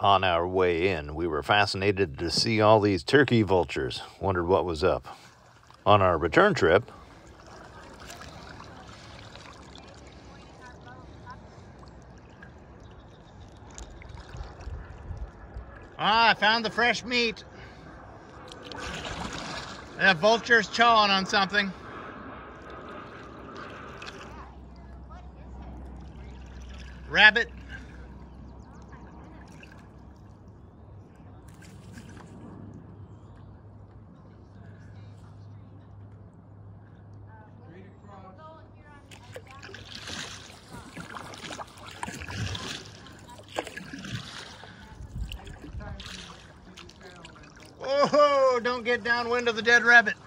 On our way in, we were fascinated to see all these turkey vultures. Wondered what was up. On our return trip, I found the fresh meat. That vulture's chawing on something. Rabbit. Oh, don't get downwind of the dead rabbit.